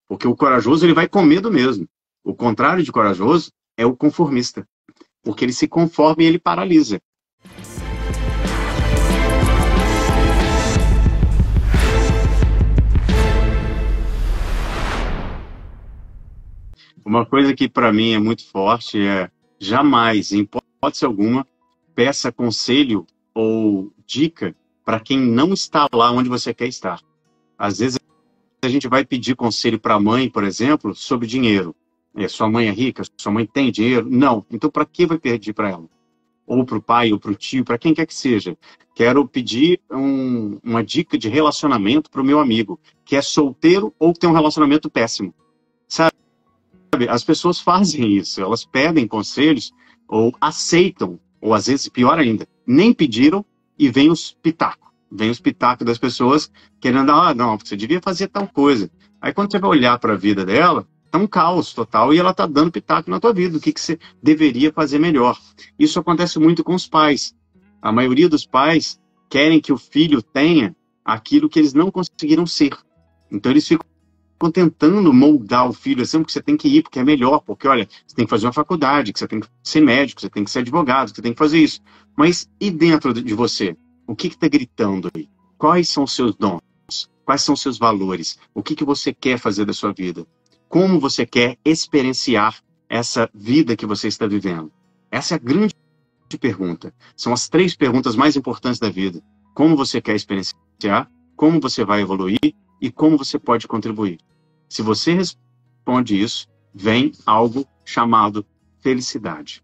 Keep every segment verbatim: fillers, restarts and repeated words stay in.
Porque o corajoso, ele vai com medo mesmo. O contrário de corajoso é o conformista. Porque ele se conforma e ele paralisa. Uma coisa que para mim é muito forte é jamais, em hipótese alguma, peça conselho ou dica para quem não está lá onde você quer estar. Às vezes a gente vai pedir conselho para a mãe, por exemplo, sobre dinheiro. É, sua mãe é rica? Sua mãe tem dinheiro? Não. Então para que vai pedir para ela? Ou para o pai, ou para o tio, para quem quer que seja. Quero pedir um, uma dica de relacionamento para o meu amigo, que é solteiro ou que tem um relacionamento péssimo. Sabe? As pessoas fazem isso, elas pedem conselhos ou aceitam, ou às vezes, pior ainda, nem pediram e vem os pitacos. Vem os pitacos das pessoas querendo, ah, não, você devia fazer tal coisa. Aí quando você vai olhar para a vida dela, tá um caos total e ela tá dando pitaco na tua vida, o que, que você deveria fazer melhor. Isso acontece muito com os pais. A maioria dos pais querem que o filho tenha aquilo que eles não conseguiram ser. Então eles ficam Estão tentando moldar o filho assim, porque você tem que ir, porque é melhor, porque, olha, você tem que fazer uma faculdade, que você tem que ser médico, você tem que ser advogado, que você tem que fazer isso. Mas e dentro de você? O que está gritando aí? Quais são os seus dons? Quais são os seus valores? O que, que você quer fazer da sua vida? Como você quer experienciar essa vida que você está vivendo? Essa é a grande pergunta. São as três perguntas mais importantes da vida. Como você quer experienciar? Como você vai evoluir? E como você pode contribuir? Se você responde isso, vem algo chamado felicidade.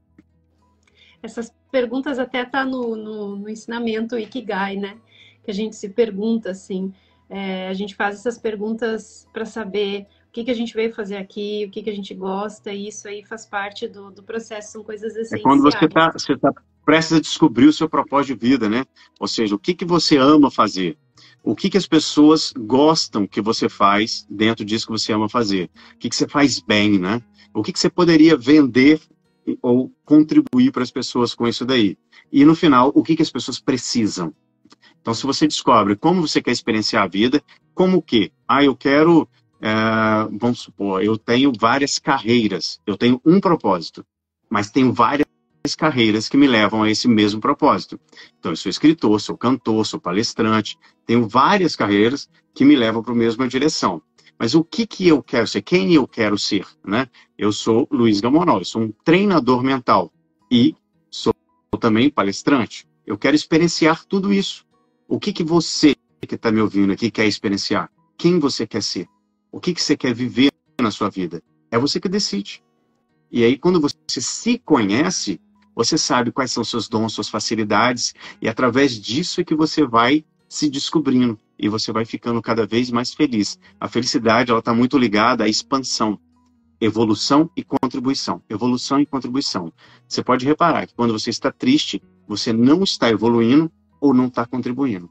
Essas perguntas até tá no, no, no ensinamento Ikigai, né? Que a gente se pergunta, assim, é, a gente faz essas perguntas para saber o que, que a gente veio fazer aqui, o que, que a gente gosta, e isso aí faz parte do, do processo, são coisas essenciais. É quando você está você tá prestes a descobrir o seu propósito de vida, né? Ou seja, o que, que você ama fazer? O que, que as pessoas gostam que você faz dentro disso que você ama fazer? O que, que você faz bem, né? O que, que você poderia vender ou contribuir para as pessoas com isso daí? E no final, o que, que as pessoas precisam? Então, se você descobre como você quer experienciar a vida, como o quê? Ah, eu quero, é, vamos supor, eu tenho várias carreiras, eu tenho um propósito, mas tenho várias carreiras que me levam a esse mesmo propósito. Então, eu sou escritor, sou cantor, sou palestrante, tenho várias carreiras que me levam para a mesma direção. Mas o que, que eu quero ser? Quem eu quero ser? Né? Eu sou Luiz Gamonal, eu sou um treinador mental e sou também palestrante. Eu quero experienciar tudo isso. O que, que você que está me ouvindo aqui quer experienciar? Quem você quer ser? O que, que você quer viver na sua vida? É você que decide. E aí, quando você se conhece, você sabe quais são seus dons, suas facilidades, e através disso é que você vai se descobrindo e você vai ficando cada vez mais feliz. A felicidade, ela está muito ligada à expansão, evolução e contribuição. Evolução e contribuição. Você pode reparar que quando você está triste, você não está evoluindo ou não está contribuindo.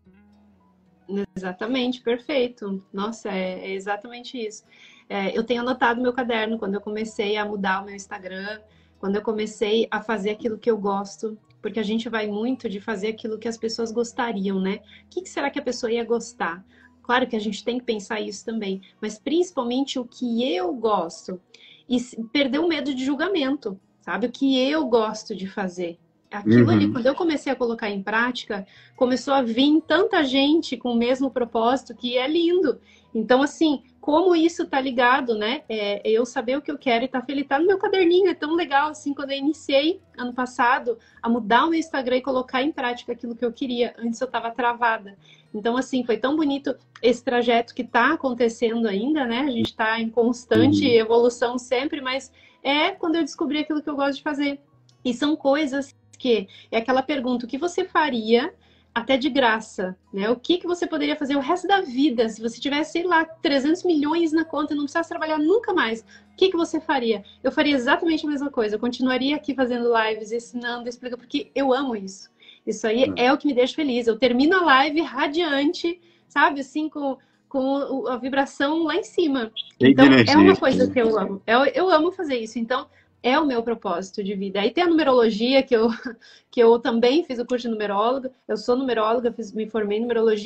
Exatamente, perfeito. Nossa, é, é exatamente isso. É, eu tenho anotado no meu caderno quando eu comecei a mudar o meu Instagram, quando eu comecei a fazer aquilo que eu gosto, porque a gente vai muito de fazer aquilo que as pessoas gostariam, né? O que, que será que a pessoa ia gostar? Claro que a gente tem que pensar isso também, mas principalmente o que eu gosto. E perder o medo de julgamento, sabe? O que eu gosto de fazer. Aquilo ali, Uhum. quando eu comecei a colocar em prática, começou a vir tanta gente com o mesmo propósito que é lindo. Então, assim, como isso tá ligado, né? É, eu saber o que eu quero e tá feliz, tá no meu caderninho, é tão legal, assim, quando eu iniciei ano passado a mudar o meu Instagram e colocar em prática aquilo que eu queria. Antes eu tava travada. Então, assim, foi tão bonito esse trajeto que tá acontecendo ainda, né? A gente tá em constante Uhum. evolução sempre, mas é quando eu descobri aquilo que eu gosto de fazer. E são coisas que é aquela pergunta, o que você faria até de graça, né? O que, que você poderia fazer o resto da vida se você tivesse, sei lá, trezentos milhões na conta e não precisasse trabalhar nunca mais? O que, que você faria? Eu faria exatamente a mesma coisa. Eu continuaria aqui fazendo lives, ensinando, explicando, porque eu amo isso. Isso aí é o que me deixa feliz. Eu termino a live radiante, sabe? Assim, com, com a vibração lá em cima. Cheio de Então, é uma energia. coisa que eu amo. Eu, eu amo fazer isso. Então, é o meu propósito de vida. Aí tem a numerologia, que eu, que eu também fiz o curso de numeróloga. Eu sou numeróloga, fiz, me formei em numerologia.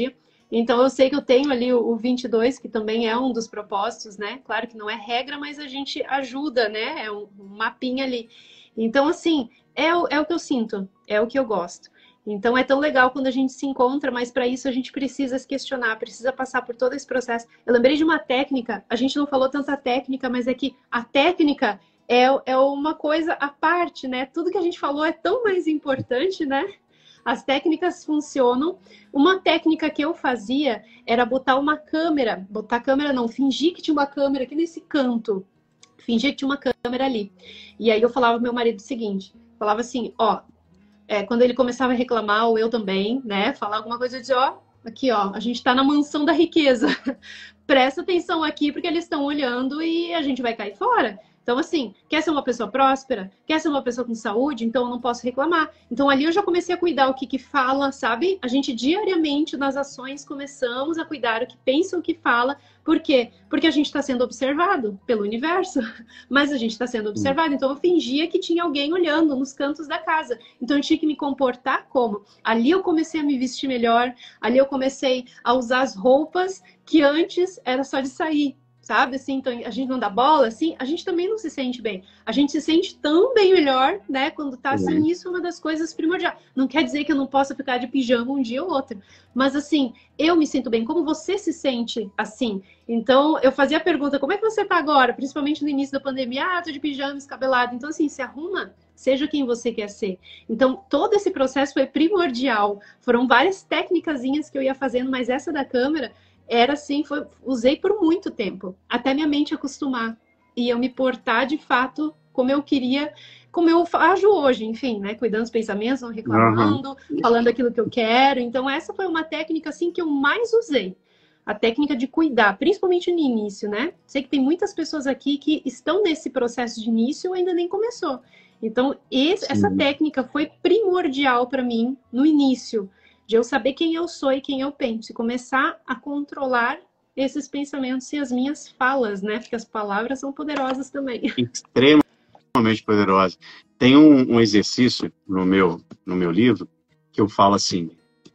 Então, eu sei que eu tenho ali o, o vinte e dois, que também é um dos propósitos, né? Claro que não é regra, mas a gente ajuda, né? É um, um mapinha ali. Então, assim, é o, é o que eu sinto, é o que eu gosto. Então, é tão legal quando a gente se encontra, mas para isso a gente precisa se questionar, precisa passar por todo esse processo. Eu lembrei de uma técnica, a gente não falou tanta técnica, mas é que a técnica é, é uma coisa à parte, né? Tudo que a gente falou é tão mais importante, né? As técnicas funcionam. Uma técnica que eu fazia era botar uma câmera, botar câmera não, fingir que tinha uma câmera aqui nesse canto, fingir que tinha uma câmera ali. E aí eu falava pro meu marido o seguinte, falava assim, ó, é, quando ele começava a reclamar, ou eu também, né, falar alguma coisa, eu dizia, ó, aqui, ó, a gente tá na mansão da riqueza. Presta atenção aqui, porque eles estão olhando e a gente vai cair fora. Então, assim, quer ser uma pessoa próspera? Quer ser uma pessoa com saúde? Então, eu não posso reclamar. Então, ali eu já comecei a cuidar o que que fala, sabe? A gente, diariamente, nas ações, começamos a cuidar o que pensa, o que fala. Por quê? Porque a gente está sendo observado pelo universo. Mas a gente está sendo observado. Então, eu fingia que tinha alguém olhando nos cantos da casa. Então, eu tinha que me comportar como? Ali eu comecei a me vestir melhor. Ali eu comecei a usar as roupas que antes era só de sair. Sabe, assim, então a gente não dá bola, assim, a gente também não se sente bem. A gente se sente tão bem melhor, né, quando tá assim, uhum. Isso é uma das coisas primordiais. Não quer dizer que eu não possa ficar de pijama um dia ou outro, mas assim, eu me sinto bem. Como você se sente assim? Então, eu fazia a pergunta, como é que você tá agora? Principalmente no início da pandemia, ah, tô de pijama, escabelado. Então, assim, se arruma, seja quem você quer ser. Então, todo esse processo foi primordial. Foram várias técnicazinhas que eu ia fazendo, mas essa da câmera era assim, foi, usei por muito tempo, até minha mente acostumar e eu me portar de fato como eu queria, como eu ajo hoje, enfim, né, cuidando dos pensamentos, não reclamando, uhum. Falando aquilo que eu quero. Então essa foi uma técnica assim que eu mais usei, a técnica de cuidar, principalmente no início, né? Sei que tem muitas pessoas aqui que estão nesse processo de início e ainda nem começou. Então esse, essa técnica foi primordial para mim no início, de eu saber quem eu sou e quem eu penso, e começar a controlar esses pensamentos e as minhas falas, né? Porque as palavras são poderosas também. Extremamente poderosas. Tem um, um exercício no meu, no meu livro que eu falo assim,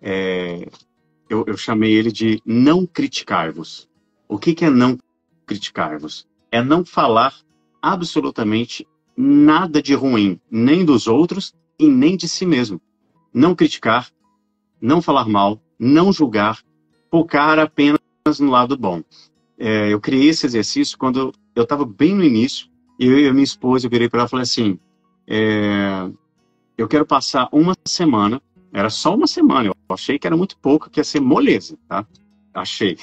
é, eu, eu chamei ele de não criticar-vos. O que, que é não criticar-vos? É não falar absolutamente nada de ruim, nem dos outros e nem de si mesmo. Não criticar, não falar mal, não julgar, focar apenas no lado bom. É, eu criei esse exercício quando eu estava bem no início, e eu e a minha esposa, eu virei para ela e falei assim, é, eu quero passar uma semana, era só uma semana, eu achei que era muito pouco, que ia ser moleza, tá? Achei.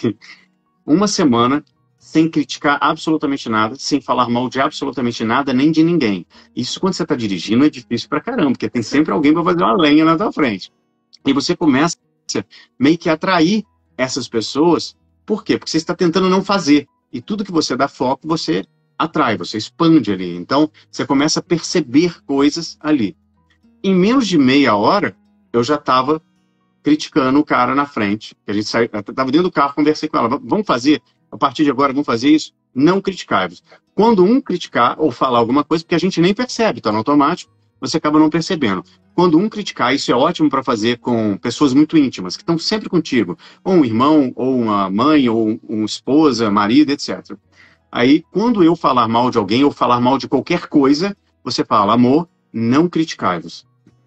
Uma semana sem criticar absolutamente nada, sem falar mal de absolutamente nada, nem de ninguém. Isso quando você está dirigindo é difícil pra caramba, porque tem sempre alguém para fazer uma lenha na tua frente. E você começa meio que a atrair essas pessoas. Por quê? Porque você está tentando não fazer. E tudo que você dá foco, você atrai, você expande ali. Então, você começa a perceber coisas ali. Em menos de meia hora, eu já estava criticando o cara na frente. A gente saiu, estava dentro do carro, conversei com ela. Vamos fazer, a partir de agora, vamos fazer isso? Não criticar-vos. Quando um criticar ou falar alguma coisa, porque a gente nem percebe, está no automático, você acaba não percebendo. Quando um criticar, isso é ótimo para fazer com pessoas muito íntimas, que estão sempre contigo. Ou um irmão, ou uma mãe, ou uma esposa, marido, etcétera. Aí, quando eu falar mal de alguém, ou falar mal de qualquer coisa, você fala, amor, não criticai-vos.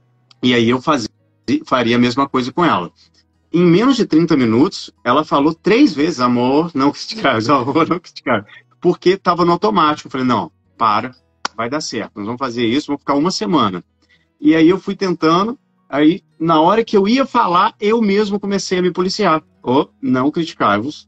E aí eu fazia, faria a mesma coisa com ela. Em menos de trinta minutos, ela falou três vezes, amor, não criticar-vos, amor, não criticar-vos. Porque estava no automático. Eu falei, não, para. Vai dar certo, nós vamos fazer isso, vamos ficar uma semana. E aí eu fui tentando, aí na hora que eu ia falar, eu mesmo comecei a me policiar. Oh, não criticar-vos,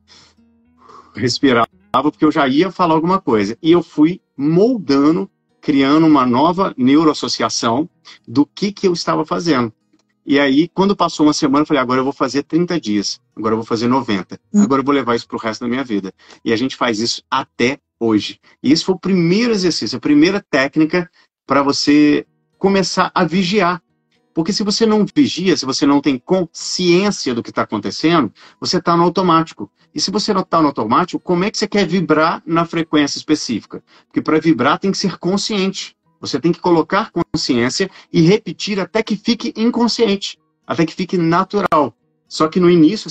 respirava, porque eu já ia falar alguma coisa. E eu fui moldando, criando uma nova neuroassociação do que, que eu estava fazendo. E aí, quando passou uma semana, eu falei, agora eu vou fazer trinta dias, agora eu vou fazer noventa, agora eu vou levar isso para o resto da minha vida. E a gente faz isso até hoje. E esse foi o primeiro exercício, a primeira técnica para você começar a vigiar. Porque se você não vigia, se você não tem consciência do que está acontecendo, você está no automático. E se você não está no automático, como é que você quer vibrar na frequência específica? Porque para vibrar tem que ser consciente. Você tem que colocar consciência e repetir até que fique inconsciente, até que fique natural. Só que no início você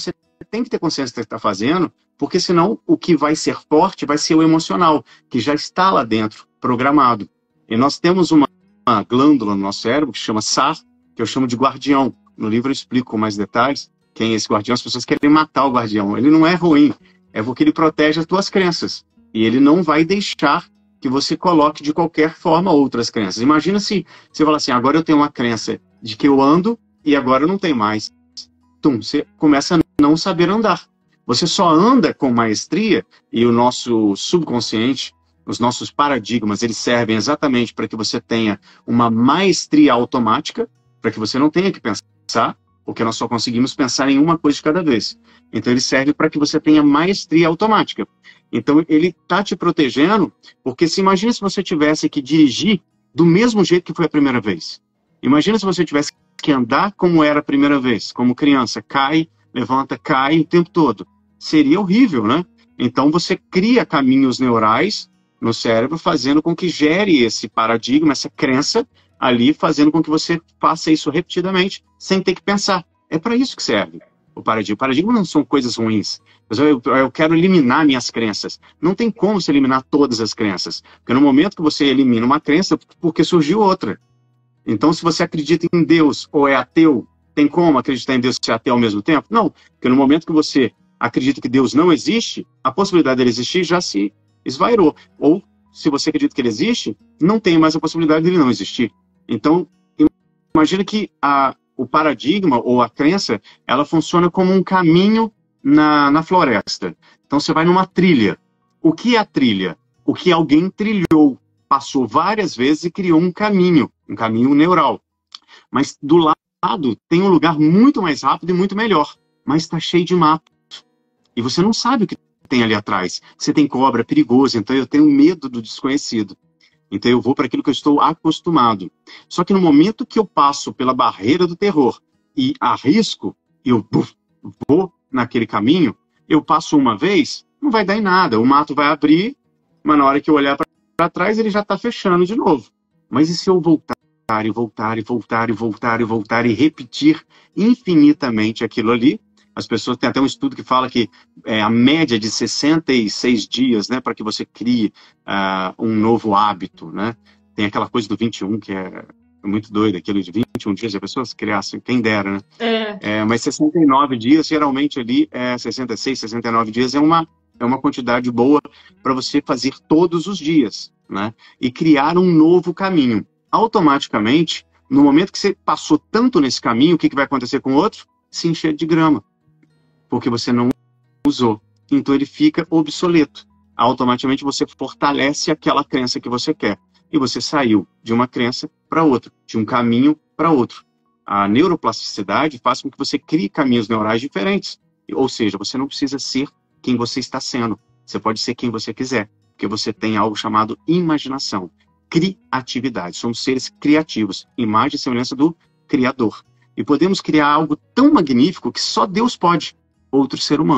tem que ter consciência do que está fazendo, porque senão o que vai ser forte vai ser o emocional, que já está lá dentro, programado. E nós temos uma, uma glândula no nosso cérebro que chama S A R, que eu chamo de guardião. No livro eu explico com mais detalhes quem é esse guardião. As pessoas querem matar o guardião. Ele não é ruim, é porque ele protege as tuas crenças. E ele não vai deixar que você coloque de qualquer forma outras crenças. Imagina se você fala assim, agora eu tenho uma crença de que eu ando e agora eu não tenho mais. Tum, você começa a não saber andar. Você só anda com maestria, e o nosso subconsciente, os nossos paradigmas, eles servem exatamente para que você tenha uma maestria automática, para que você não tenha que pensar, porque nós só conseguimos pensar em uma coisa de cada vez. Então ele serve para que você tenha maestria automática. Então ele está te protegendo, porque se imagina se você tivesse que dirigir do mesmo jeito que foi a primeira vez. Imagina se você tivesse que andar como era a primeira vez, como criança, cai, levanta, cai o tempo todo. Seria horrível, né? Então você cria caminhos neurais no cérebro, fazendo com que gere esse paradigma, essa crença ali, fazendo com que você faça isso repetidamente, sem ter que pensar. É para isso que serve o paradigma. O paradigma não são coisas ruins. Eu, eu quero eliminar minhas crenças. Não tem como você eliminar todas as crenças. Porque no momento que você elimina uma crença, porque surgiu outra. Então, se você acredita em Deus ou é ateu, tem como acreditar em Deus e ser ateu ao mesmo tempo? Não, porque no momento que você acredita que Deus não existe, a possibilidade dele existir já se esvairou. Ou, se você acredita que ele existe, não tem mais a possibilidade dele não existir. Então, imagina que a, o paradigma ou a crença, ela funciona como um caminho na, na floresta. Então, você vai numa trilha. O que é a trilha? O que alguém trilhou, passou várias vezes e criou um caminho, um caminho neural. Mas do lado tem um lugar muito mais rápido e muito melhor, mas está cheio de mato. E você não sabe o que tem ali atrás. Você tem cobra, é perigoso, então eu tenho medo do desconhecido. Então eu vou para aquilo que eu estou acostumado. Só que no momento que eu passo pela barreira do terror e arrisco, eu buf, vou naquele caminho, eu passo uma vez, não vai dar em nada. O mato vai abrir, mas na hora que eu olhar para trás, ele já está fechando de novo. Mas e se eu voltar e voltar e voltar e voltar e voltar e repetir infinitamente aquilo ali? As pessoas, tem até um estudo que fala que é a média de sessenta e seis dias, né, para que você crie uh, um novo hábito, né? Tem aquela coisa do vinte e um que é muito doido, aquilo de vinte e um dias, as pessoas criassem, quem dera, né? É. É, mas sessenta e nove dias, geralmente ali, é sessenta e seis, sessenta e nove dias é uma, é uma quantidade boa para você fazer todos os dias, né? E criar um novo caminho. Automaticamente, no momento que você passou tanto nesse caminho, o que, que vai acontecer com o outro? Se encher de grama. Porque você não usou. Então ele fica obsoleto. Automaticamente você fortalece aquela crença que você quer. E você saiu de uma crença para outra, de um caminho para outro. A neuroplasticidade faz com que você crie caminhos neurais diferentes. Ou seja, você não precisa ser quem você está sendo. Você pode ser quem você quiser. Porque você tem algo chamado imaginação. Criatividade. Somos seres criativos. Imagem e semelhança do Criador. E podemos criar algo tão magnífico que só Deus pode. Outro ser humano,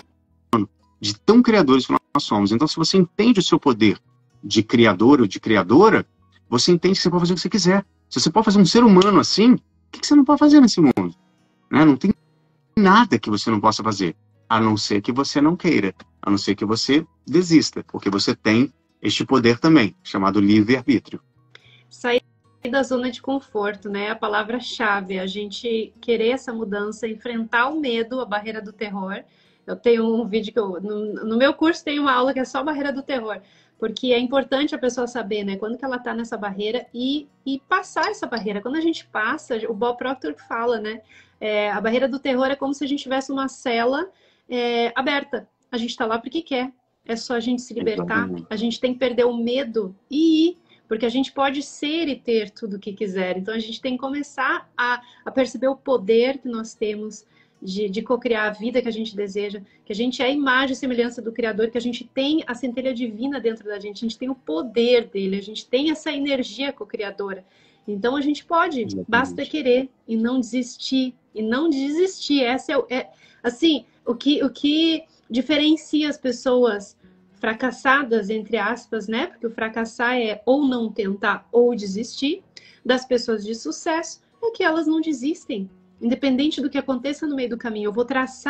de tão criadores que nós somos. Então, se você entende o seu poder de criador ou de criadora, você entende que você pode fazer o que você quiser. Se você pode fazer um ser humano assim, o que você não pode fazer nesse mundo? Né? Não tem nada que você não possa fazer, a não ser que você não queira, a não ser que você desista, porque você tem este poder também, chamado livre-arbítrio. Sair da zona de conforto, né? A palavra-chave, a gente querer essa mudança, enfrentar o medo, a barreira do terror. Eu tenho um vídeo que eu, no, no meu curso tem uma aula que é só barreira do terror, porque é importante a pessoa saber, né, quando que ela tá nessa barreira e, e passar essa barreira. Quando a gente passa, o Bob Proctor fala, né, é, a barreira do terror é como se a gente tivesse uma cela é, aberta. A gente tá lá porque quer, é só a gente se libertar, a gente tem que perder o medo e ir. Porque a gente pode ser e ter tudo o que quiser. Então, a gente tem que começar a, a perceber o poder que nós temos de, de co-criar a vida que a gente deseja, que a gente é a imagem e semelhança do Criador, que a gente tem a centelha divina dentro da gente, a gente tem o poder dele, a gente tem essa energia co-criadora. Então, a gente pode, exatamente, basta querer e não desistir. E não desistir. Essa é, é assim, o que, o que diferencia as pessoas fracassadas, entre aspas, né? Porque o fracassar é ou não tentar ou desistir. Das pessoas de sucesso é que elas não desistem. Independente do que aconteça no meio do caminho, eu vou traçar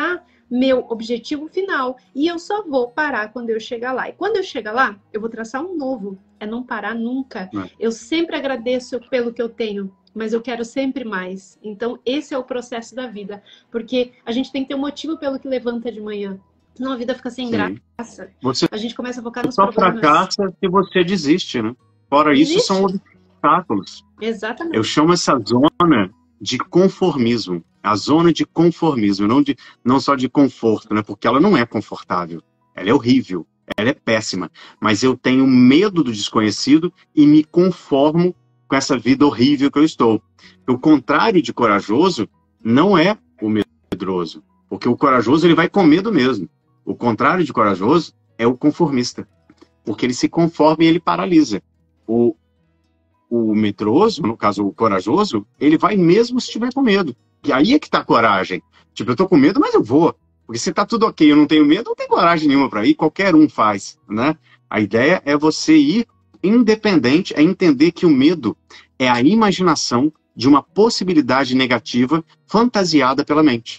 meu objetivo final. E eu só vou parar quando eu chegar lá. E quando eu chegar lá, eu vou traçar um novo. É não parar nunca. É. Eu sempre agradeço pelo que eu tenho, mas eu quero sempre mais. Então, esse é o processo da vida. Porque a gente tem que ter um motivo pelo que levanta de manhã. Senão a vida fica sem Sim. graça. Você A gente começa a focar nos só problemas. fracassa se você desiste, né? Fora isso, Desiste. são obstáculos. Exatamente. Eu chamo essa zona de conformismo. A zona de conformismo, não, de, não só de conforto, né? Porque ela não é confortável. Ela é horrível, ela é péssima. Mas eu tenho medo do desconhecido e me conformo com essa vida horrível que eu estou. O contrário de corajoso não é o medroso. Porque o corajoso ele vai com medo mesmo. O contrário de corajoso é o conformista. Porque ele se conforma e ele paralisa. O, o medroso, no caso o corajoso, ele vai mesmo se estiver com medo. E aí é que tá a coragem. Tipo, eu tô com medo, mas eu vou. Porque se tá tudo ok, eu não tenho medo, não tem coragem nenhuma para ir, qualquer um faz, né? A ideia é você ir independente, é entender que o medo é a imaginação de uma possibilidade negativa fantasiada pela mente.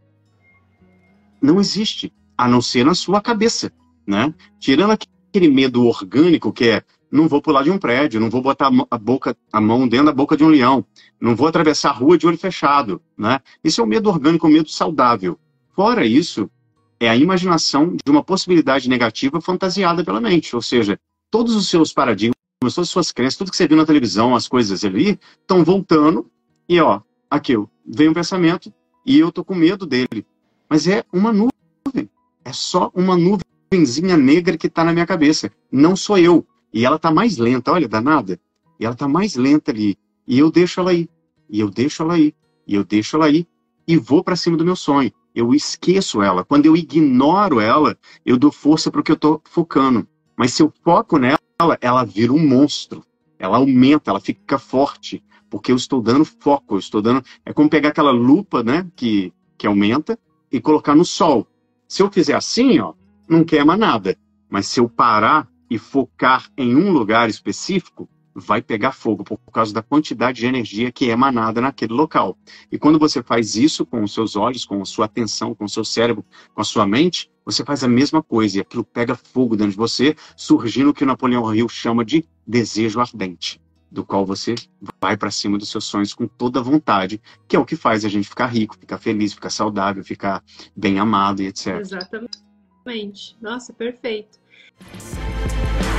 Não existe, a não ser na sua cabeça, né? Tirando aquele medo orgânico que é não vou pular de um prédio, não vou botar a, boca, a mão dentro da boca de um leão, não vou atravessar a rua de olho fechado, né? Isso é um medo orgânico, um medo saudável. Fora isso, é a imaginação de uma possibilidade negativa fantasiada pela mente, ou seja, todos os seus paradigmas, todas as suas crenças, tudo que você viu na televisão, as coisas ali, estão voltando e, ó, aqui, vem um pensamento e eu tô com medo dele. Mas é uma nuvem, é só uma nuvenzinha negra que está na minha cabeça, não sou eu. E ela está mais lenta, olha, danada. E ela está mais lenta ali. E eu deixo ela aí, e eu deixo ela aí, e eu deixo ela aí, e vou para cima do meu sonho. Eu esqueço ela. Quando eu ignoro ela, eu dou força para o que eu estou focando. Mas se eu foco nela, ela vira um monstro. Ela aumenta, ela fica forte, porque eu estou dando foco, eu estou dando... É como pegar aquela lupa, né, que, que aumenta, e colocar no sol. Se eu fizer assim, ó, não queima nada. Mas se eu parar e focar em um lugar específico, vai pegar fogo por causa da quantidade de energia que é emanada naquele local. E quando você faz isso com os seus olhos, com a sua atenção, com o seu cérebro, com a sua mente, você faz a mesma coisa e aquilo pega fogo dentro de você, surgindo o que o Napoleão Hill chama de desejo ardente, do qual você vai para cima dos seus sonhos com toda a vontade, que é o que faz a gente ficar rico, ficar feliz, ficar saudável, ficar bem amado e etcétera. Exatamente. Nossa, perfeito.